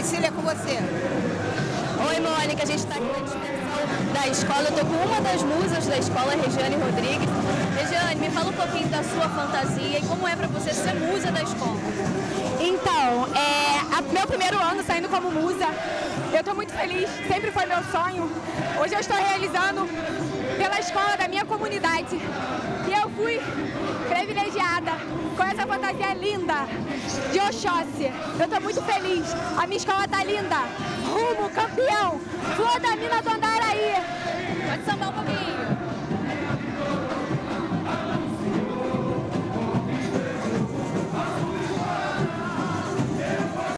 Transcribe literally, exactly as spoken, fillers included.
Priscila, é com você. Oi, Mônica, a gente está aqui na dispersão da escola. Eu estou com uma das musas da escola, Regiane Rodrigues. Regiane, me fala um pouquinho da sua fantasia e como é para você ser musa da escola. Então, é a, meu primeiro ano saindo como musa, eu estou muito feliz, sempre foi meu sonho. Hoje eu estou realizando pela escola da minha comunidade. E eu fui privilegiada com essa fantasia linda de Oxóssi. Eu estou muito feliz, a minha escola está linda. Rumo, campeão, flor da mina do Andaraí. Pode sambar um pouquinho.